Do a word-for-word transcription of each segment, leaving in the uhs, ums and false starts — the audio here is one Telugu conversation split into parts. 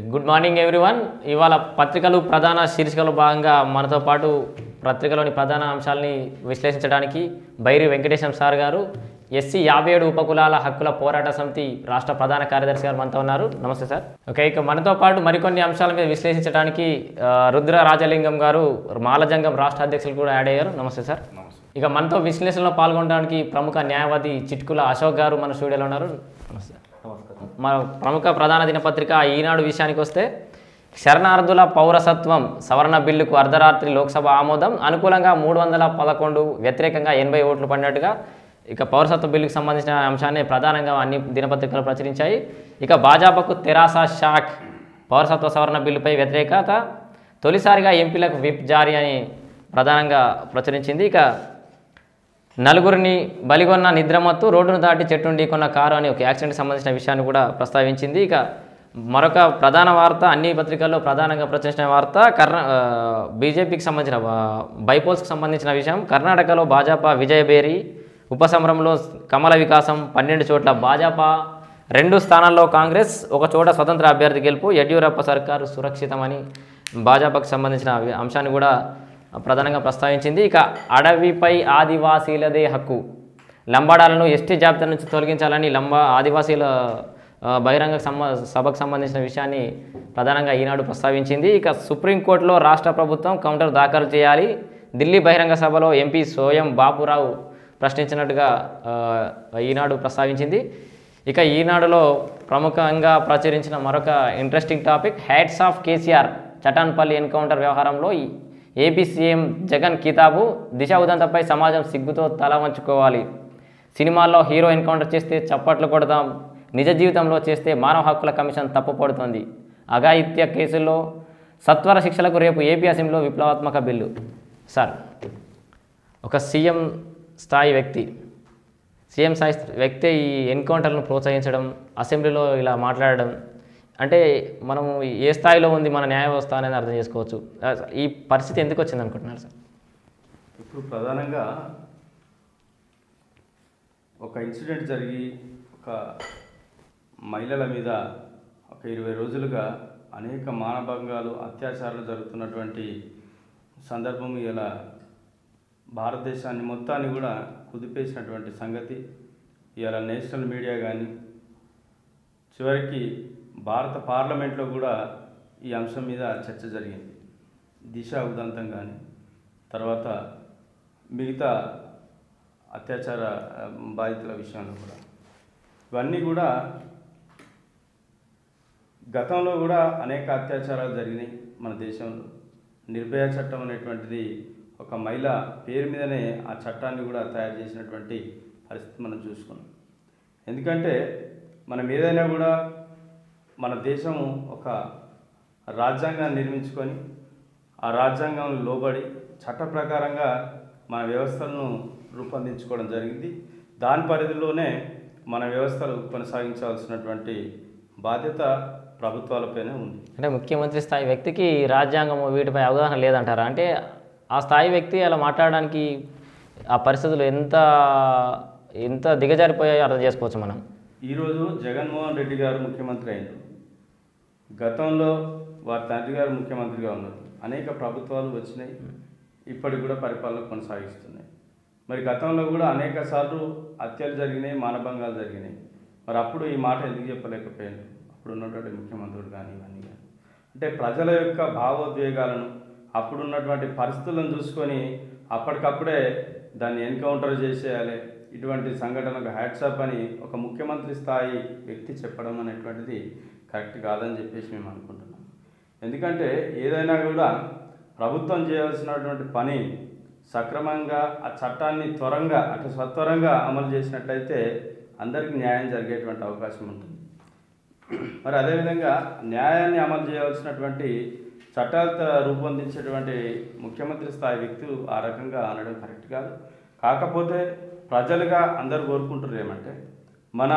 Good morning everyone. ఇవాళ పత్రికలు ప్రధాన శీర్షికలో భాగంగా మనతో పాటు పత్రికలోని ప్రధాన అంశాలని విశ్లేషించడానికి బైరి వెంకటేశం సార్ గారు, ఎస్సీ యాభై ఏడు ఉపకులాల హక్కుల పోరాట సమితి రాష్ట్ర ప్రధాన కార్యదర్శి గారు మనతో ఉన్నారు. నమస్తే సార్. ఓకే, ఇక మనతో పాటు మరికొన్ని అంశాల మీద విశ్లేషించడానికి రుద్ర రాజలింగం గారు, మాలజంగం రాష్ట్ర అధ్యక్షులు కూడా యాడ్ అయ్యారు. నమస్తే సార్. ఇక మనతో విశ్లేషణలో పాల్గొనడానికి ప్రముఖ న్యాయవాది చిట్కుల అశోక్ గారు మన స్టూడియోలో ఉన్నారు. నమస్తే. మన ప్రముఖ ప్రధాన దినపత్రిక ఈనాడు విషయానికి వస్తే, శరణార్థుల పౌరసత్వం సవరణ బిల్లుకు అర్ధరాత్రి లోక్సభ ఆమోదం, అనుకూలంగా మూడు వందల పదకొండు వ్యతిరేకంగా ఎనభై ఓట్లు పడినట్టుగా ఇక పౌరసత్వ బిల్లుకు సంబంధించిన అంశాన్ని ప్రధానంగా అన్ని దినపత్రికలు ప్రచురించాయి. ఇక భాజపాకు తెరాస షాక్, పౌరసత్వ సవరణ బిల్లుపై వ్యతిరేకత, తొలిసారిగా ఎంపీలకు విప్ జారీ అని ప్రధానంగా ప్రచురించింది. ఇక నలుగురిని బలిగొన్న నిద్రమత్తు, రోడ్డును దాటి చెట్టును ఢీకొన్న కారు అని ఒక యాక్సిడెంట్కి సంబంధించిన విషయాన్ని కూడా ప్రస్తావించింది. ఇక మరొక ప్రధాన వార్త, అన్ని పత్రికల్లో ప్రధానంగా ప్రచురించిన వార్త, కర్ణా బీజేపీకి సంబంధించిన బైపోల్స్కి సంబంధించిన విషయం. కర్ణాటకలో భాజపా విజయభేరి, ఉపసమరంలో కమల వికాసం, పన్నెండు చోట్ల భాజపా, రెండు స్థానాల్లో కాంగ్రెస్, ఒక చోట స్వతంత్ర అభ్యర్థి గెలుపు, యడ్యూరప్ప సర్కారు సురక్షితమని భాజపాకు సంబంధించిన అంశాన్ని కూడా ప్రధానంగా ప్రస్తావించింది. ఇక అడవిపై ఆదివాసీలదే హక్కు, లంబాడాలను ఎస్టీ జాబితా నుంచి తొలగించాలని లంబా ఆదివాసీల బహిరంగ సంబ సభకు సంబంధించిన విషయాన్ని ప్రధానంగా ఈనాడు ప్రస్తావించింది. ఇక సుప్రీంకోర్టులో రాష్ట్ర ప్రభుత్వం కౌంటర్ దాఖలు చేయాలి, ఢిల్లీ బహిరంగ సభలో ఎంపీ సోయం బాపురావు ప్రశ్నించినట్టుగా ఈనాడు ప్రస్తావించింది. ఇక ఈనాడులో ప్రముఖంగా ప్రచురించిన మరొక interesting topic, hats off KCR, Chatanpally encounter వ్యవహారంలో ఏపీ సీఎం జగన్ కితాబు, దిశ ఉదంతపై సమాజం సిగ్గుతో తల వంచుకోవాలి, సినిమాల్లో హీరో ఎన్కౌంటర్ చేస్తే చప్పట్లు కొడతాం, నిజ జీవితంలో చేస్తే మానవ హక్కుల కమిషన్ తప్పుపడుతోంది, అఘాయిత్య కేసుల్లో సత్వర శిక్షలకు రేపు ఏపీ అసెంబ్లీలో విప్లవాత్మక బిల్లు. సార్, ఒక సీఎం స్థాయి వ్యక్తి సీఎం స్థాయి వ్యక్తి ఈ ఎన్కౌంటర్ను ప్రోత్సహించడం, అసెంబ్లీలో ఇలా మాట్లాడడం అంటే మనము ఏ స్థాయిలో ఉంది మన న్యాయ వ్యవస్థ అనేది అర్థం చేసుకోవచ్చు. ఈ పరిస్థితి ఎందుకు వచ్చింది అనుకుంటున్నారు సార్? ఇప్పుడు ప్రధానంగా ఒక ఇన్సిడెంట్ జరిగి ఒక మహిళల మీద ఒక ఇరవై రోజులుగా అనేక మానభంగాలు, అత్యాచారాలు జరుగుతున్నటువంటి సందర్భం ఇలా భారతదేశాన్ని మొత్తాన్ని కూడా కుదిపేసినటువంటి సంగతి ఇలా నేషనల్ మీడియా కానీ, చివరికి భారత పార్లమెంట్లో కూడా ఈ అంశం మీద చర్చ జరిగింది. దిశ ఉదంతం కానీ, తర్వాత మిగతా అత్యాచార బాధితుల విషయంలో కూడా, ఇవన్నీ కూడా గతంలో కూడా అనేక అత్యాచారాలు జరిగినాయి మన దేశంలో. నిర్భయ చట్టం అనేటువంటిది ఒక మహిళ పేరు మీదనే ఆ చట్టాన్ని కూడా తయారు చేసినటువంటి పరిస్థితి మనం చూసుకున్నాం. ఎందుకంటే మనం ఏదైనా కూడా మన దేశము ఒక రాజ్యాంగాన్ని నిర్మించుకొని ఆ రాజ్యాంగం లోబడి చట్ట ప్రకారంగా మన వ్యవస్థలను రూపొందించుకోవడం జరిగింది. దాని పరిధిలోనే మన వ్యవస్థలు కొనసాగించాల్సినటువంటి బాధ్యత ప్రభుత్వాలపైనే ఉంది. అంటే ముఖ్యమంత్రి స్థాయి వ్యక్తికి రాజ్యాంగం వీటిపై అవగాహన లేదంటారా? అంటే ఆ స్థాయి వ్యక్తి అలా మాట్లాడడానికి ఆ పరిస్థితులు ఎంత ఎంత దిగజారిపోయాయో అర్థం చేసుకోవచ్చు మనం. ఈరోజు జగన్మోహన్ రెడ్డి గారు ముఖ్యమంత్రి అయినారు, గతంలో వారి తండ్రి గారు ముఖ్యమంత్రిగా ఉన్నారు, అనేక ప్రభుత్వాలు వచ్చినాయి, ఇప్పటికి కూడా పరిపాలన కొనసాగిస్తున్నాయి. మరి గతంలో కూడా అనేక సార్లు హత్యలు జరిగినాయి, మానభంగాలు జరిగినాయి. మరి అప్పుడు ఈ మాట ఎందుకు చెప్పలేకపోయాను అప్పుడు ఉన్నటువంటి ముఖ్యమంత్రుడు కానీ ఇవన్నీ కానీ? అంటే ప్రజల యొక్క భావోద్వేగాలను, అప్పుడున్నటువంటి పరిస్థితులను చూసుకొని అప్పటికప్పుడే దాన్ని ఎన్కౌంటర్ చేసేయాలి, ఇటువంటి సంఘటనకు హ్యాట్సాప్ అని ఒక ముఖ్యమంత్రి స్థాయి వ్యక్తి చెప్పడం అనేటువంటిది కరెక్ట్ కాదని చెప్పేసి మేము అనుకుంటున్నాం. ఎందుకంటే ఏదైనా కూడా ప్రభుత్వం చేయాల్సినటువంటి పని సక్రమంగా ఆ చట్టాన్ని త్వరగా అటు సత్వరంగా అమలు చేసినట్లయితే అందరికీ న్యాయం జరిగేటువంటి అవకాశం ఉంటుంది. మరి అదేవిధంగా న్యాయాన్ని అమలు చేయవలసినటువంటి చట్టాలు రూపొందించేటువంటి ముఖ్యమంత్రి స్థాయి వ్యక్తులు ఆ రకంగా అనడం కరెక్ట్ కాదు. కాకపోతే ప్రజలుగా అందరూ కోరుకుంటున్నారు ఏమంటే, మన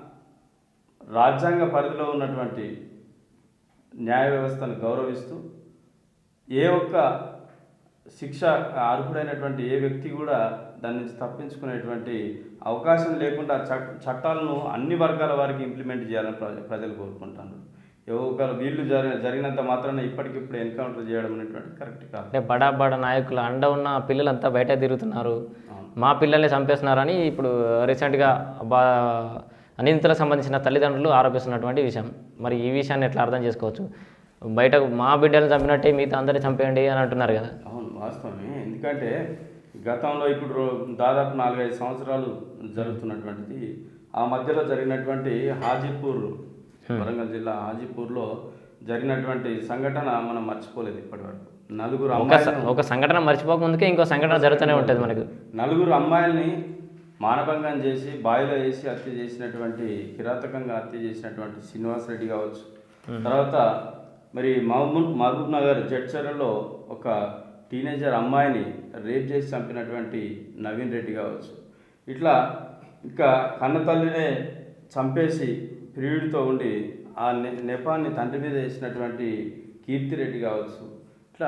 రాజ్యాంగ పరిధిలో ఉన్నటువంటి న్యాయ వ్యవస్థను గౌరవిస్తూ ఏ ఒక్క శిక్ష అర్హుడైనటువంటి ఏ వ్యక్తి కూడా దాని నుంచి తప్పించుకునేటువంటి అవకాశం లేకుండా చట్టాలను అన్ని వర్గాల వారికి ఇంప్లిమెంట్ చేయాలని ప్రజలు కోరుకుంటున్నారు. ఒకరు వీళ్ళు జరి జరిగినంత మాత్రాన ఇప్పటికిప్పుడు ఎన్కౌంటర్ చేయడం అనేటువంటి కరెక్ట్ కాదు. అంటే బడా బడా నాయకులు అండ ఉన్న పిల్లలంతా బయట తిరుగుతున్నారు, మా పిల్లల్ని చంపేస్తున్నారని ఇప్పుడు రీసెంట్గా బా నిందితులకు సంబంధించిన తల్లిదండ్రులు ఆరోపిస్తున్నటువంటి విషయం. మరి ఈ విషయాన్ని ఎట్లా అర్థం చేసుకోవచ్చు? బయటకు మా బిడ్డలను చంపినట్టే మిగతా అందరినీ చంపేయండి అని అంటున్నారు కదా. అవును, వాస్తవమే. ఎందుకంటే గతంలో ఇప్పుడు దాదాపు నాలుగైదు సంవత్సరాలు జరుగుతున్నటువంటిది. ఆ మధ్యలో జరిగినటువంటి హాజీపూర్, వరంగల్ జిల్లా హాజీపూర్లో జరిగినటువంటి సంఘటన మనం మర్చిపోలేదు ఇప్పటి వరకు. నలుగురు అమ్మాయిలు, ఒక సంఘటన మర్చిపోక ముందుకే ఇంకో సంఘటన జరుగుతూనే ఉంటుంది మనకు. నలుగురు అమ్మాయిల్ని మానభంగం చేసి బావిలో వేసి హత్య చేసినటువంటి, కిరాతకంగా హత్య చేసినటువంటి శ్రీనివాస్ రెడ్డి కావచ్చు. తర్వాత మరి మహబూబ్ మహబూబ్ నగర్ జడ్చర్లలో ఒక టీనేజర్ అమ్మాయిని రేప్ చేసి చంపినటువంటి నవీన్ రెడ్డి కావచ్చు. ఇట్లా ఇంకా కన్నతల్లినే చంపేసి ప్రియుడితో ఉండి ఆ నె నెపాన్ని తండ్రి మీద వేసినటువంటి కీర్తిరెడ్డి కావచ్చు. ఇట్లా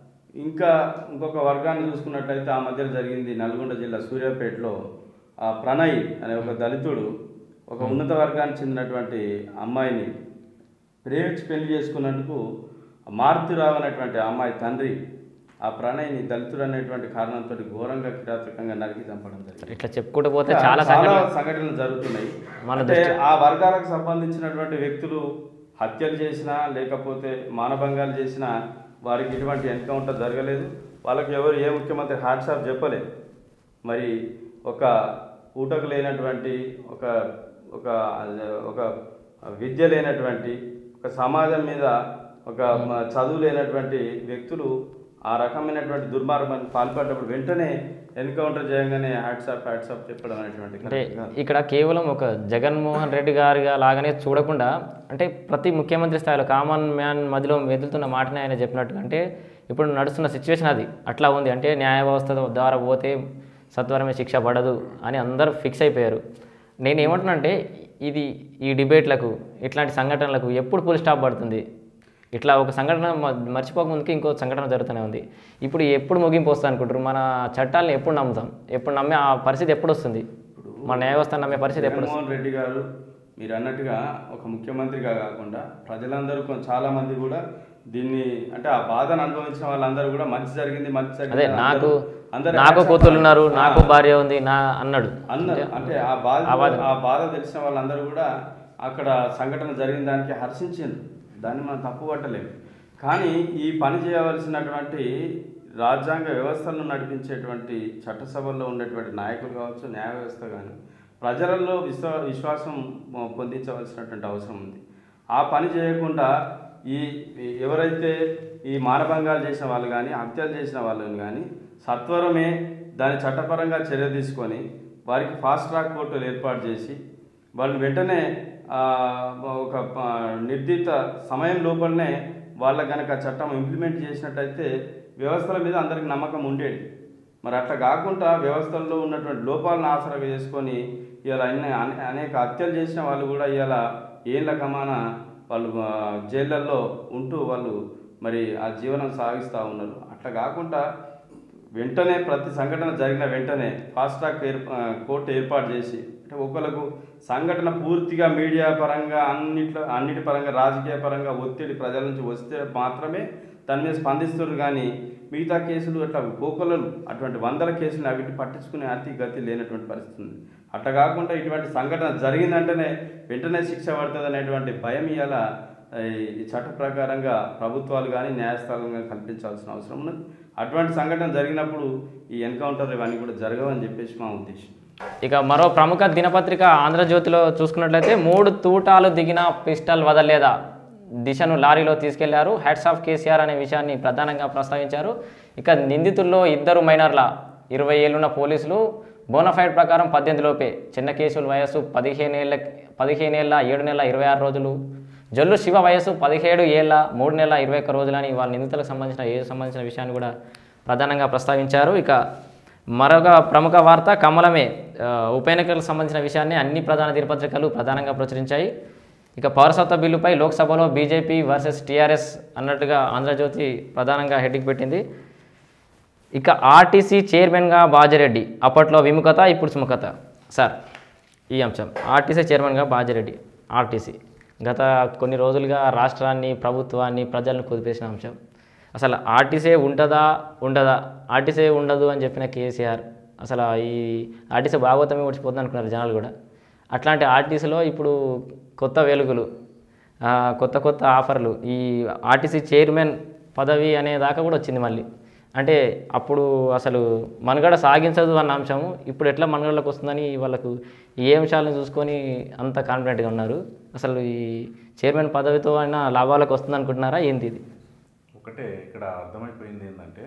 ఇంకా ఇంకొక వర్గాన్ని చూసుకున్నట్లయితే ఆ మధ్యలో జరిగింది నల్గొండ జిల్లా సూర్యాపేటలో ఆ ప్రణయ్ అనే ఒక దళితుడు ఒక ఉన్నత వర్గానికి చెందినటువంటి అమ్మాయిని ప్రేమించి పెళ్లి చేసుకున్నందుకు మారుతిరావు అనేటువంటి అమ్మాయి తండ్రి ఆ ప్రణయ్ని దళితుడు అనేటువంటి కారణంతో ఘోరంగా కిరాతకంగా నరికి చంపడం జరిగింది. ఇట్లా చెప్పుకుంటూ పోతే చాలా చాలా సంఘటనలు జరుగుతున్నాయి. అంటే ఆ వర్గాలకు సంబంధించినటువంటి వ్యక్తులు హత్యలు చేసినా లేకపోతే మానభంగాలు చేసినా వారికి ఎటువంటి ఎన్కౌంటర్ జరగలేదు. వాళ్ళకి ఎవరు ఏ ముఖ్యమంత్రి హాట్సాప్ చెప్పలేదు. మరి ఒక ఊటకు లేనటువంటి, ఒక ఒక ఒక విద్య లేనటువంటి, ఒక సమాజం మీద ఒక చదువు లేనటువంటి వ్యక్తులు ఆ రకమైనటువంటి దుర్మార్గానికి పాల్పడ్డప్పుడు వెంటనే ఎన్కౌంటర్ చేయగానే హ్యాట్సాప్ హ్యాట్సాప్ చెప్పడం అనేటువంటి. అంటే ఇక్కడ కేవలం ఒక జగన్మోహన్ రెడ్డి గారిగా లాగానే చూడకుండా, అంటే ప్రతి ముఖ్యమంత్రి స్థాయిలో కామన్ మ్యాన్ మధ్యలో మెదులుతున్న మాటనే ఆయన చెప్పినట్టుగా, అంటే ఇప్పుడు నడుస్తున్న సిచ్యువేషన్ అది అట్లా ఉంది. అంటే న్యాయ వ్యవస్థ ద్వారా పోతే సత్వరమే శిక్ష పడదు అని అందరూ ఫిక్స్ అయిపోయారు. నేను ఏమంటున్నానంటే ఇది ఈ డిబేట్లకు, ఇట్లాంటి సంఘటనలకు ఎప్పుడు ఫుల్ స్టాప్ పడుతుంది? ఇట్లా ఒక సంఘటన మర్చిపోకముందుకి ఇంకో సంఘటన జరుగుతూనే ఉంది. ఇప్పుడు ఎప్పుడు ముగింపు వస్తుంది అనుకుంటారు? మన చట్టాలను ఎప్పుడు నమ్ముతాం? ఎప్పుడు నమ్మే ఆ పరిస్థితి ఎప్పుడు వస్తుంది? మన న్యాయ వ్యవస్థ నమ్మే పరిస్థితి ఎప్పుడు? జగన్మోహన్ రెడ్డి గారు మీరు అన్నట్టుగా ఒక ముఖ్యమంత్రిగా కాకుండా ప్రజలందరూ చాలా మంది కూడా దీన్ని, అంటే ఆ బాధను అనుభవించిన వాళ్ళందరూ కూడా మంచి జరిగింది మంచి జరిగింది, అదే నాకు నాకు కూతుళ్ళు ఉన్నారు, నాకు భార్య ఉంది నా అన్నాడు అన్నారు. అంటే ఆ బాధ ఆ బాధ తెలిసిన వాళ్ళందరూ కూడా అక్కడ సంఘటన జరిగిన దానికి హర్షించింది. దాన్ని మనం తప్పు పట్టలేము. కానీ ఈ పని చేయవలసినటువంటి రాజ్యాంగ వ్యవస్థలను నడిపించేటువంటి చట్టసభల్లో ఉండేటువంటి నాయకులు కావచ్చు, న్యాయ వ్యవస్థ కానీ ప్రజలలో విశ్వ విశ్వాసం పొందించవలసినటువంటి అవసరం ఉంది. ఆ పని చేయకుండా ఈ ఎవరైతే ఈ మానభంగాలు చేసిన వాళ్ళు కానీ హత్యలు చేసిన వాళ్ళని కానీ సత్వరమే దాని చట్టపరంగా చర్య తీసుకొని వారికి ఫాస్ట్ ట్రాక్ కోర్టులు ఏర్పాటు చేసి వాళ్ళు వెంటనే ఒక నిర్దిష్ట సమయం లోపలనే వాళ్ళ కనుక చట్టం ఇంప్లిమెంట్ చేసినట్టయితే వ్యవస్థల మీద అందరికి నమ్మకం ఉండేది. మరి అట్లా కాకుండా వ్యవస్థల్లో ఉన్నటువంటి లోపాలను ఆసరాగా చేసుకొని ఇలా అనేక హత్యలు చేసిన వాళ్ళు కూడా ఇలా ఏళ్ళ కమాన వాళ్ళు జైళ్ళల్లో ఉంటూ వాళ్ళు మరి ఆ జీవనం సాగిస్తూ ఉన్నారు. అట్లా కాకుండా వెంటనే ప్రతి సంఘటన జరిగిన వెంటనే ఫాస్ట్ ట్రాక్ ఏర్ కోర్టు ఏర్పాటు చేసి, అంటే ఒకరికి సంఘటన పూర్తిగా మీడియా పరంగా అన్నిట్లో అన్నిటి పరంగా రాజకీయ పరంగా ఒత్తిడి ప్రజల నుంచి వస్తే మాత్రమే దాని మీద స్పందిస్తున్నారు. కానీ మిగతా కేసులు అట్లా కోకొల్లలు అటువంటి వందల కేసులు అవిటి పట్టించుకునే అతి గతి లేనటువంటి పరిస్థితి ఉంది. అట్లా కాకుండా ఇటువంటి సంఘటన జరిగిందంటేనే వెంటనే శిక్ష పడుతుంది అనేటువంటి భయం ఇవాళ ఈ చట్ట ప్రకారంగా ప్రభుత్వాలు కానీ న్యాయస్థానాలు కానీ కల్పించాల్సిన అవసరం ఉన్నది. అటువంటి సంఘటన జరిగినప్పుడు ఈ ఎన్కౌంటర్ ఇవన్నీ కూడా జరగవని చెప్పేసి మా ఉద్దేశం. ఇక మరో ప్రముఖ దినపత్రిక ఆంధ్రజ్యోతిలో చూసుకున్నట్లయితే మూడు తూటాలు దిగిన పిస్టల్ వదలలేదా, దిశను లారీలో తీసుకెళ్లారు, హ్యాట్స్ ఆఫ్ కేసీఆర్ అనే విషయాన్ని ప్రధానంగా ప్రస్తావించారు. ఇక నిందితుల్లో ఇద్దరు మైనర్ల, ఇరవై ఏళ్ళున్న పోలీసులు, బోనఫైడ్ ప్రకారం పద్దెనిమిది లోపే, చిన్న కేసుల వయస్సు పదిహేనేళ్ళ పదిహేనేళ్ళ ఏడు నెలల ఇరవై ఆరు రోజులు, జల్లు శివ వయస్సు పదిహేడు ఏళ్ళ మూడు నెలల ఇరవై ఒక్క రోజులని వాళ్ళ నిందితులకు సంబంధించిన ఏజ్ సంబంధించిన విషయాన్ని కూడా ప్రధానంగా ప్రస్తావించారు. ఇక మరొక ప్రముఖ వార్త కమలమే, ఉప ఎన్నికలకు సంబంధించిన విషయాన్ని అన్ని ప్రధాన దినపత్రికలు ప్రధానంగా ప్రచురించాయి. ఇక పౌరసత్వ బిల్లుపై లోక్సభలో బీజేపీ వర్సెస్ టీఆర్ఎస్ అన్నట్టుగా ఆంధ్రజ్యోతి ప్రధానంగా హెడ్డింగ్ పెట్టింది. ఇక ఆర్టీసీ చైర్మన్గా బాజిరెడ్డి, అప్పట్లో విముఖత ఇప్పుడు సుముఖత. సార్ ఈ అంశం ఆర్టీసీ చైర్మన్గా బాజిరెడ్డి, ఆర్టీసీ గత కొన్ని రోజులుగా రాష్ట్రాన్ని ప్రభుత్వాన్ని ప్రజలను కుదిపేసిన అంశం. అసలు ఆర్టీసీ ఉంటుందా ఉండదా, ఆర్టీసీ ఉండదు అని చెప్పిన కేసీఆర్ అసలు ఈ ఆర్టీసీ భాగవతమే ఓడిచిపోతుంది అనుకున్నారు జనాలు కూడా. అట్లాంటి ఆర్టీసీలో ఇప్పుడు కొత్త వెలుగులు, కొత్త కొత్త ఆఫర్లు, ఈ ఆర్టీసీ చైర్మన్ పదవి అనే దాకా కూడా వచ్చింది మళ్ళీ. అంటే అప్పుడు అసలు మనుగడ సాగించదు అన్న అంశము ఇప్పుడు ఎట్లా మనుగడలోకి వస్తుందని వాళ్ళకు ఏ అంశాలను చూసుకొని అంత కాన్ఫిడెంట్గా ఉన్నారు. అసలు ఈ చైర్మన్ పదవితో అయినా లాభాలకు వస్తుంది అనుకుంటున్నారా ఏంటి? ఇది ఒకటే ఇక్కడ అర్థమైపోయింది ఏంటంటే,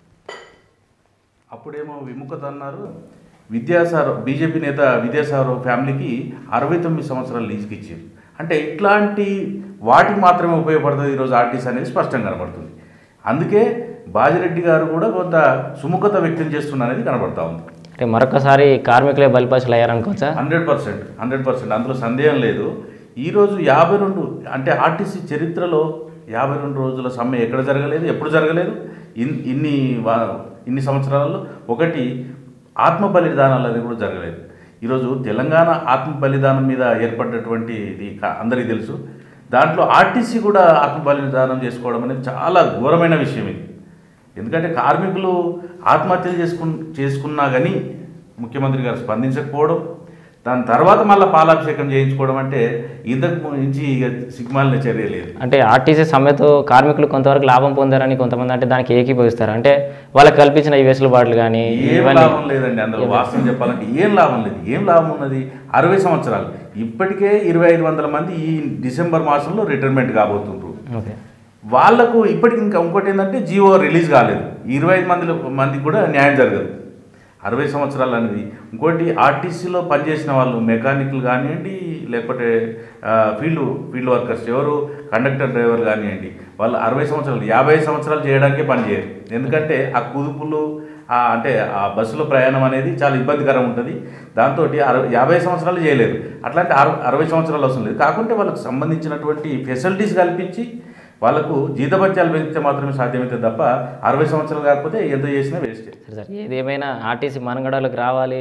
అప్పుడేమో విముఖత అన్నారు. విద్యాసాగర్ బీజేపీ నేత విద్యాసాగర్ ఫ్యామిలీకి అరవై తొమ్మిది సంవత్సరాలు లీజుకి ఇచ్చారు. అంటే ఇట్లాంటి వాటికి మాత్రమే ఉపయోగపడుతుంది ఈరోజు ఆర్టీసీ అనేది స్పష్టంగా కనబడుతుంది. అందుకే బాజిరెడ్డి గారు కూడా కొంత సుముఖత వ్యక్తం చేస్తున్నది కనబడతా ఉంది. అంటే మరొకసారి కార్మికులే బలిపశులు అయ్యారనుకోవచ్చా? హండ్రెడ్ పర్సెంట్ హండ్రెడ్ పర్సెంట్ అందులో సందేహం లేదు. ఈరోజు యాభై రెండు అంటే ఆర్టీసీ చరిత్రలో యాభై రెండు రోజుల సమ్మె ఎక్కడ జరగలేదు, ఎప్పుడు జరగలేదు. ఇన్ ఇన్ని ఇన్ని సంవత్సరాలలో ఒకటి ఆత్మ బలిదానాలు అనేది కూడా జరగలేదు. ఈరోజు తెలంగాణ ఆత్మ బలిదానం మీద ఏర్పడినటువంటి ఇది అందరికీ తెలుసు. దాంట్లో ఆర్టీసీ కూడా ఆత్మ బలిదానం చేసుకోవడం అనేది చాలా ఘోరమైన విషయం ఇది. ఎందుకంటే కార్మికులు ఆత్మహత్యలు చేసుకు చేసుకున్నా కానీ ముఖ్యమంత్రి గారు స్పందించకపోవడం, దాని తర్వాత మళ్ళీ పాలాభిషేకం చేయించుకోవడం అంటే ఇంతకు నుంచి ఇక సిగ్మాలిన చర్య లేదు. అంటే ఆర్టీసీ సమ్మెతో కార్మికులు కొంతవరకు లాభం పొందారని కొంతమంది అంటే దానికి ఏకీభవిస్తారు. అంటే వాళ్ళకి కల్పించిన ఈ వెసులుబాట్లు కానీ ఏం లాభం లేదండి. అందులో వాస్తవం చెప్పాలంటే ఏం లాభం లేదు. ఏం లాభం ఉన్నది? అరవై సంవత్సరాలు ఇప్పటికే ఇరవై ఐదు వందల మంది ఈ డిసెంబర్ మాసంలో రిటైర్మెంట్ కాబోతుండ్రు. ఓకే, వాళ్లకు ఇప్పటికి ఇంకా ఇంకోటి ఏంటంటే జియో రిలీజ్ కాలేదు. ఇరవై ఐదు మంది మందికి కూడా న్యాయం జరగదు. అరవై సంవత్సరాలు అనేది ఇంకోటి ఆర్టీసీలో పనిచేసిన వాళ్ళు మెకానిక్లు కానివ్వండి, లేకపోతే ఫీల్డ్ ఫీల్డ్ వర్కర్స్ ఎవరు కండక్టర్ డ్రైవర్ కానివ్వండి, వాళ్ళు అరవై సంవత్సరాలు యాభై సంవత్సరాలు చేయడానికే పనిచేయరు. ఎందుకంటే ఆ కుదుపులు అంటే ఆ బస్సులో ప్రయాణం అనేది చాలా ఇబ్బందికరం ఉంటుంది. దాంతో అరవై యాభై సంవత్సరాలు చేయలేరు. అట్లాంటి అరవై సంవత్సరాలు అవసరం లేదు. కాకుంటే వాళ్ళకు సంబంధించినటువంటి ఫెసిలిటీస్ కల్పించి వాళ్ళకు జీతభత్యాలు పెంచితే మాత్రమే సాధ్యమవుతుంది తప్ప అరవై సంవత్సరాలు కాకపోతే ఎంత చేసినా వేస్ట్. సార్ ఏదేమైనా ఆర్టీసీ మనగడలకు రావాలి,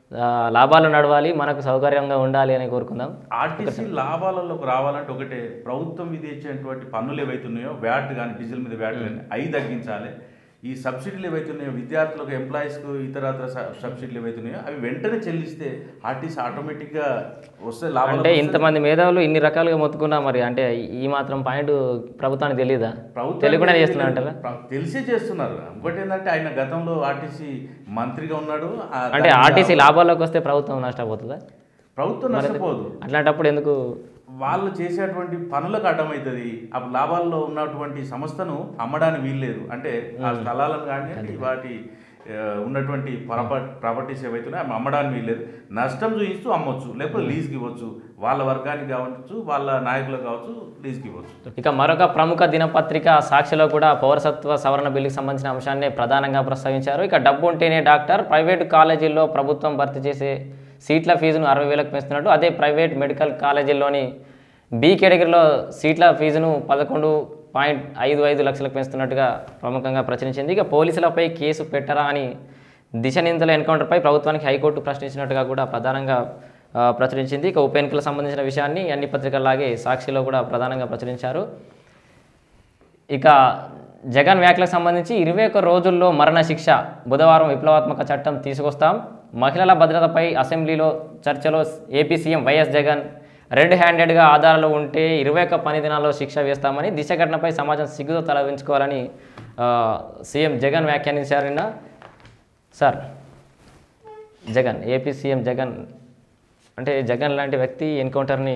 లాభాలు నడవాలి, మనకు సౌకర్యంగా ఉండాలి అని కోరుకుందాం. ఆర్టీసీ లాభాలలోకి రావాలంటే ఒకటే, ప్రభుత్వం విధించేటువంటి పన్నులు ఏవైతున్నాయో వ్యాట్ కానీ డీజిల్ మీద వ్యాట్ కానీ అవి తగ్గించాలి. ఈ సబ్సిడీలు ఏవైతున్నాయో విద్యార్థులకు ఎంప్లాయీస్కు ఇతరత్ర సబ్సిడీలు ఏవైతున్నాయో అవి వెంటనే చెల్లిస్తే ఆర్టీసీ ఆటోమేటిక్గా వస్తే లాభం. అంటే ఇంతమంది మేధావులు ఇన్ని రకాలుగా మొత్తుకున్నా మరి అంటే ఈ మాత్రం పాయింట్ ప్రభుత్వానికి తెలియదా? ప్రభుత్వం తెలియకుండా చేస్తున్నారు అంటారా? తెలిసే చేస్తున్నారు. ఇంకోటి ఏంటంటే ఆయన గతంలో ఆర్టీసీ మంత్రిగా ఉన్నాడు. అంటే ఆర్టీసీ లాభాల్లోకి వస్తే ప్రభుత్వం నష్టపోతుందా? ప్రభుత్వం నష్టపోదు. అట్లాంటప్పుడు ఎందుకు వాళ్ళు చేసేటువంటి పనులకు అడ్డమవుతుంది. అప్పుడు లాభాల్లో ఉన్నటువంటి సంస్థను అమ్మడానికి వీల్లేదు. అంటే ఆ స్థలాలను కానీ వాటి ఉన్నటువంటి ప్రాపర్టీ ప్రాపర్టీస్ ఏవైతున్నాయో అవి అమ్మడానికి వీల్లేదు. నష్టం చూపిస్తూ అమ్మొచ్చు, లేకపోతే లీజ్కి ఇవ్వచ్చు. వాళ్ళ వర్గానికి కావచ్చు, వాళ్ళ నాయకులకు కావచ్చు, లీజ్కి ఇవ్వచ్చు. ఇక మరొక ప్రముఖ దినపత్రిక సాక్షిలో కూడా పౌరసత్వ సవరణ బిల్లుకి సంబంధించిన అంశాన్ని ప్రధానంగా ప్రస్తావించారు. ఇక డబ్బు ఉంటేనే డాక్టర్, ప్రైవేటు కాలేజీల్లో ప్రభుత్వం భర్తీ చేసే సీట్ల ఫీజును అరవై వేలకు పెంచుతున్నట్టు, అదే ప్రైవేట్ మెడికల్ కాలేజీల్లోని బి కేటగిరీలో సీట్ల ఫీజును పదకొండు పాయింట్ ఐదు ఐదు లక్షలకు పెంచుతున్నట్టుగా ప్రముఖంగా ప్రచురించింది. ఇక పోలీసులపై కేసు పెట్టరా అని దిశ నిందల ఎన్కౌంటర్పై ప్రభుత్వానికి హైకోర్టు ప్రశ్నించినట్టుగా కూడా ప్రధానంగా ప్రచురించింది. ఇక ఉప ఎన్నికలకు సంబంధించిన విషయాన్ని అన్ని పత్రికల్లాగే సాక్షిలో కూడా ప్రధానంగా ప్రచురించారు. ఇక జగన్ వ్యాఖ్యలకు సంబంధించి ఇరవై ఒక్క రోజుల్లో మరణ శిక్ష, బుధవారం విప్లవాత్మక చట్టం తీసుకొస్తాం, మహిళల భద్రతపై అసెంబ్లీలో చర్చలో AP CM YS Jagan, red హ్యాండెడ్గా ఆధారాలు ఉంటే ఇరవై ఒక్క పని దినాల్లో శిక్ష వేస్తామని, దిశ ఘటనపై సమాజం సిగ్గుతో తలవించుకోవాలని సీఎం జగన్ వ్యాఖ్యానించారు. నిన్న sir Jagan AP CM Jagan అంటే జగన్ లాంటి వ్యక్తి ఎన్కౌంటర్ని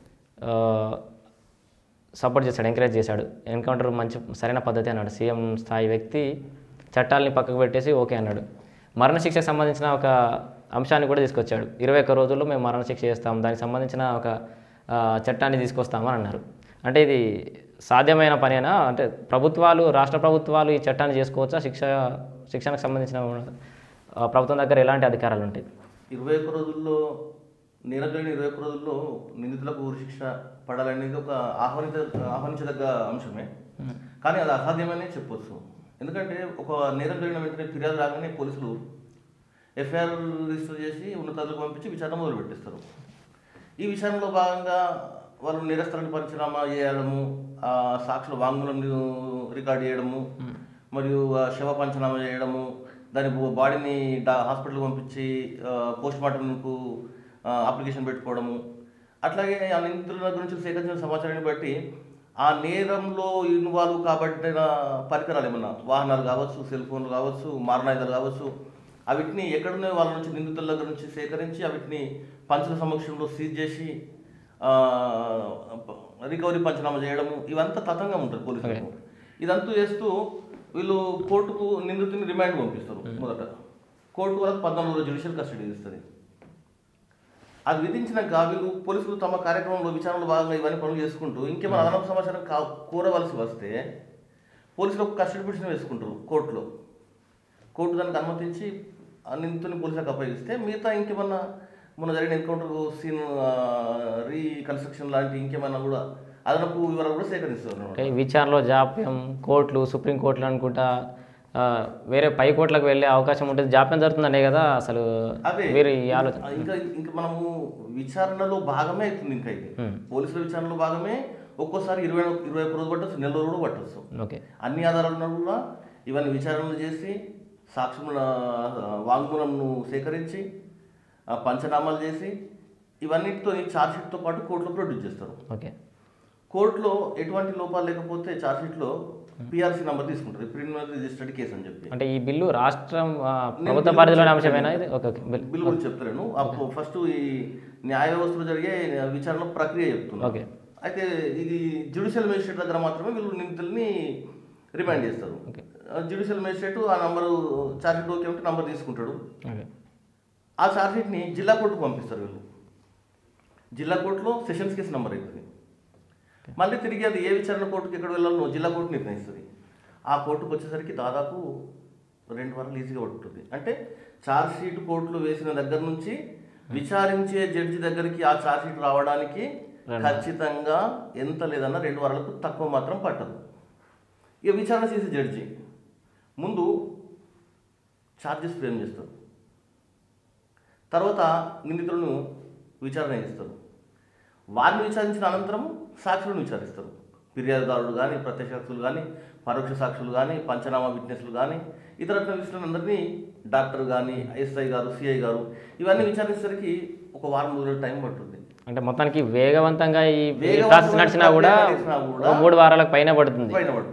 సపోర్ట్ చేశాడు, ఎంకరేజ్ చేశాడు. ఎన్కౌంటర్ మంచి సరైన పద్ధతి అన్నాడు. సీఎం స్థాయి వ్యక్తి చట్టాలని పక్కకు పెట్టేసి ఓకే అన్నాడు. మరణశిక్షకు సంబంధించిన ఒక అంశాన్ని కూడా తీసుకొచ్చాడు. ఇరవై ఒక్క రోజుల్లో మేము మరణశిక్ష చేస్తాం, దానికి సంబంధించిన ఒక చట్టాన్ని తీసుకొస్తామని అన్నారు. అంటే ఇది సాధ్యమైన పనేనా? అంటే ప్రభుత్వాలు, రాష్ట్ర ప్రభుత్వాలు ఈ చట్టాన్ని చేసుకోవచ్చా? శిక్ష శిక్షణకు సంబంధించిన ప్రభుత్వం దగ్గర ఎలాంటి అధికారాలు ఉంటాయి? ఇరవై ఒక్క రోజుల్లో నిరగ్రహణ ఇరవై ఒక్క రోజుల్లో నిందితులకు ఉరిశిక్ష పడాలనేది ఒక ఆహ్వానిత ఆహ్వానించదగ్గ అంశమే. కానీ అది అసాధ్యమనే చెప్పొచ్చు. ఎందుకంటే ఒక నేరం జరిగిన వెంటనే ఫిర్యాదు రాగానే పోలీసులు ఎఫ్ఐఆర్ రిజిస్టర్ చేసి ఉన్నతాలకు పంపించి విచారణ మొదలు పెట్టిస్తారు. ఈ విచారణలో భాగంగా వాళ్ళు నిరస్తరాన్ని పంచనామా చేయడము, ఆ సాక్షుల వాంగ్మూలం రికార్డ్ చేయడము, మరియు ఆ శవ పంచనామా చేయడము, దాని బాడీని డా హాస్పిటల్కి పంపించి పోస్ట్ మార్టంకు అప్లికేషన్ పెట్టుకోవడము, అట్లాగే ఆ నిందితుల గురించి సేకరించిన సమాచారాన్ని బట్టి ఆ నేరంలో ఇన్వాల్వ్ కాబట్టిన పరికరాలు ఏమన్నా వాహనాలు కావచ్చు, సెల్ ఫోన్లు కావచ్చు, మారణాయుధాలు కావచ్చు, అవిటిని ఎక్కడున్నాయో వాళ్ళ నుంచి నిందితుల దగ్గర నుంచి సేకరించి అవిటిని పంచుల సమక్షంలో సీజ్ చేసి రికవరీ పంచనామా చేయడము, ఇవంతా తతంగా ఉంటుంది పోలీసులకు. ఇదంతా చేస్తూ వీళ్ళు కోర్టుకు నిందితుని రిమాండ్ పంపిస్తారు. మొదట కోర్టు వరకు పద్నాలుగు రోజులు జ్యుడిషియల్ కస్టడీ ఇస్తుంది. అది విధించినాక వీళ్ళు పోలీసులు తమ కార్యక్రమంలో విచారణలో భాగంగా ఇవన్నీ పనులు చేసుకుంటూ ఇంకేమైనా అదనపు సమాచారం కా కోరవలసి వస్తే పోలీసులు ఒక కస్టడీ పిటిషన్ వేసుకుంటారు కోర్టులో. కోర్టు దానికి అనుమతించి నిందితుని పోలీసులకు అప్పగిస్తే మిగతా ఇంకేమన్నా మొన్న జరిగిన ఎన్కౌంటర్ సీన్ రీకన్స్ట్రక్షన్ లాంటి ఇంకేమన్నా కూడా అదనపు వివరాలు కూడా సేకరిస్తారు. విచారణలో జాప్యం, కోర్టులు, సుప్రీంకోర్టులు అనుకుంటా వేరే పై కోర్టులకు వెళ్ళే అవకాశం ఉంటుంది, జాప్యం జరుగుతుందనే కదా అసలు వేరే ఆలోచన. ఇంకా ఇంకా మనము విచారణలో భాగమే అవుతుంది. ఇంకా ఇది పోలీసుల విచారణలో భాగమే. ఒక్కోసారి ఇరవై ఇరవై ఒక్క రోజు పట్టవచ్చు, నెల రోజులు కూడా పట్టవచ్చు. ఓకే, అన్ని ఆధారాలు కూడా ఇవన్నీ విచారణలు చేసి సాక్ష్యముల వాంగ్మూలంను సేకరించి పంచనామాలు చేసి ఇవన్నిటితో ఛార్జ్షీట్తో పాటు కోర్టులో ప్రొడ్యూస్ చేస్తారు. ఓకే, కోర్టులో ఎటువంటి లోపాలు లేకపోతే ఛార్జ్షీట్లో పిఆర్సీ నెంబర్ తీసుకుంటారు, ప్రిలిమినరీ రిజిస్టర్డ్ కేసు అని చెప్పి. అంటే ఈ బిల్లు రాష్ట్రం ప్రభుత్వ పరిధిలోని అంశమేనా ఇది? ఓకే ఓకే, బిల్లు గురించి చెప్తాను. అప్పుడు ఫస్ట్ ఈ న్యాయ వ్యవస్థలో జరిగే విచారణ ప్రక్రియ చెప్తున్నాను. ఓకే, అయితే ఇది జ్యుడిషియల్ మేజిస్ట్రేట్ దగ్గర మాత్రమే వీళ్ళు నిందితుల్ని రిమాండ్ చేస్తారు. జ్యుడిషియల్ మేజిస్ట్రేట్ ఆ నంబరు ఛార్జ్షీట్ ఓకే ఉంటే నంబర్ తీసుకుంటాడు. ఆ ఛార్జ్షీట్ని జిల్లా కోర్టుకు పంపిస్తారు వీళ్ళు. జిల్లా కోర్టులో సెషన్స్ కేసు నెంబర్ అవుతుంది. మళ్ళీ తిరిగి అది ఏ విచారణ కోర్టుకి ఎక్కడ వెళ్ళాలో జిల్లా కోర్టు నిర్ణయిస్తుంది. ఆ కోర్టుకు వచ్చేసరికి దాదాపు రెండు వారాలు ఈజీగా పడుతుంది. అంటే ఛార్జ్షీట్ కోర్టులో వేసిన దగ్గర నుంచి విచారించే జడ్జి దగ్గరికి ఆ ఛార్జ్షీట్ రావడానికి ఖచ్చితంగా ఎంత లేదన్నా రెండు వారాలకు తక్కువ మాత్రం పట్టదు. ఇక విచారణ చేసే జడ్జి ముందు ఛార్జెస్ ఫ్రేమ్ చేస్తారు, తర్వాత నిందితులను విచారణ చేస్తారు. వారిని విచారించిన అనంతరం సాక్షులను విచారిస్తారు. ఫిర్యాదుదారుడు కానీ, ప్రత్యక్ష సాక్షులు కానీ, పరోక్ష సాక్షులు కానీ, పంచనామా విట్నెస్లు కానీ, ఇతర విషయాలందరినీ డాక్టర్ కానీ, ఎస్ఐ గారు, సిఐ గారు ఇవన్నీ విచారించేసరికి ఒక వారం రోజుల టైం పడుతుంది. అంటే మొత్తానికి వేగవంతంగా ఈ ప్రాసెస్ నడిచినా కూడా మూడు వారాలకు పైన పడుతుంది పైన పడుతుంది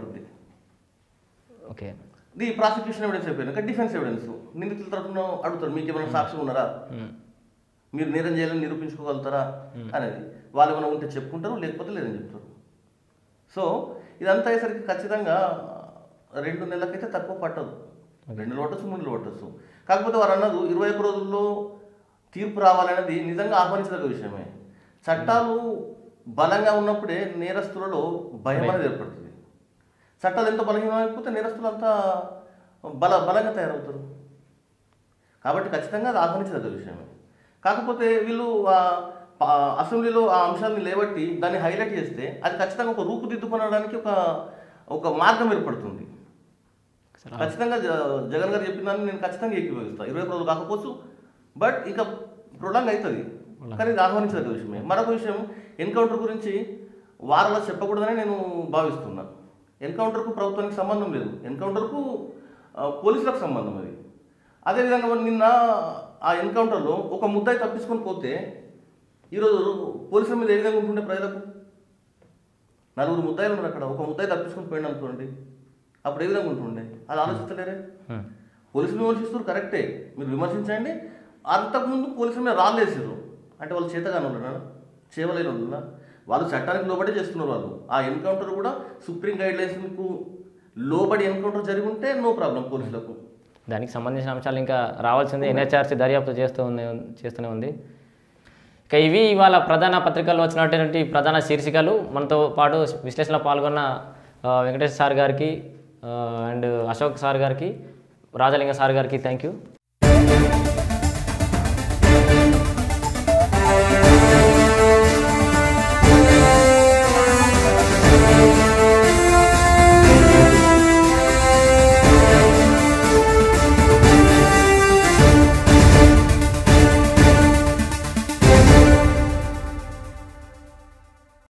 ఓకే, ఇది ప్రాసిక్యూషన్ ఎవిడెన్స్ అయిపోయినాక డిఫెన్స్ ఎవిడెన్స్ నిందితుల తరఫున అడుగుతారు, మీకు ఏమైనా సాక్ష్యం ఉన్నారా, మీరు నేరం చేయాలని నిరూపించుకోగలుగుతారా అనేది. వాళ్ళు ఏమైనా ఉంటే చెప్పుకుంటారు, లేకపోతే లేదని చెప్తారు. సో ఇదంతా అయ్యేసరికి ఖచ్చితంగా రెండు నెలలకైతే తక్కువ పట్టదు. రెండు నెలలు పట్టచ్చు, మూడు నెలలు పట్టచ్చు. కాకపోతే వారు అన్నది ఇరవై ఒక్క రోజుల్లో తీర్పు రావాలనేది నిజంగా ఆహ్వానించదగ్గ విషయమే. చట్టాలు బలంగా ఉన్నప్పుడే నేరస్తులలో భయం అనేది ఏర్పడుతుంది. చట్టాలు ఎంత బలహీనమైపోతే నేరస్తులు అంతా బల బలంగా తయారవుతారు. కాబట్టి ఖచ్చితంగా అది ఆహ్వానించదగ్గ విషయమే. కాకపోతే వీళ్ళు అసెంబ్లీలో ఆ అంశాన్ని లేబట్టి దాన్ని హైలైట్ చేస్తే అది ఖచ్చితంగా ఒక రూపుదిద్దుకొనడానికి ఒక ఒక మార్గం ఏర్పడుతుంది. ఖచ్చితంగా జగన్ గారు చెప్పిన దాన్ని నేను ఖచ్చితంగా ఏకీభవిస్తాను. ఇరవై రోజులు కాకపోవచ్చు, బట్ ఇక ప్రొలాంగ్ అవుతుంది. కానీ ఇది ఆహ్వానించదగ్గ విషయమే. మరొక విషయం, ఎన్కౌంటర్ గురించి వారంలో చెప్పకూడదని నేను భావిస్తున్నాను. ఎన్కౌంటర్కు ప్రభుత్వానికి సంబంధం లేదు, ఎన్కౌంటర్కు పోలీసులకు సంబంధం. అది అదేవిధంగా నిన్న ఆ ఎన్కౌంటర్లో ఒక ముద్దాయి తప్పించుకొని పోతే ఈరోజు పోలీసుల మీద ఏ విధంగా ఉంటుండే ప్రజలకు? నలుగురు ముద్దాయిలు ఉన్నారు అక్కడ, ఒక ముద్దాయి తప్పించుకొని పోయింది అనుకోండి, అప్పుడు ఏ విధంగా ఉంటుండే? అది ఆలోచించలేరే? పోలీసులు విమర్శిస్తారు, కరెక్టే, మీరు విమర్శించండి. అంతకుముందు పోలీసుల మీద రాళ్ళేసారు అంటే వాళ్ళు చేతగానే ఉండరా, చేయలేని ఉండరా? వాళ్ళు చట్టానికి లోబడి చేస్తున్నారు. వాళ్ళు ఆ ఎన్కౌంటర్ కూడా సుప్రీం గైడ్ లైన్స్కు లోబడి ఎన్కౌంటర్ జరిగి ఉంటే నో ప్రాబ్లం పోలీసులకు. దానికి సంబంధించిన అంశాలు ఇంకా రావాల్సింది, ఎన్హెచ్ఆర్సీ దర్యాప్తు చేస్తూ ఉంది చేస్తూనే ఉంది. ఇక ఇవి ఇవాళ ప్రధాన పత్రికల్లో వచ్చినటువంటి ప్రధాన శీర్షికలు. మనతో పాటు విశ్లేషణలో పాల్గొన్న వెంకటేష్ సార్ గారికి అండ్ అశోక్ సార్ గారికి, రాజలింగ సార్ గారికి థ్యాంక్ యూ.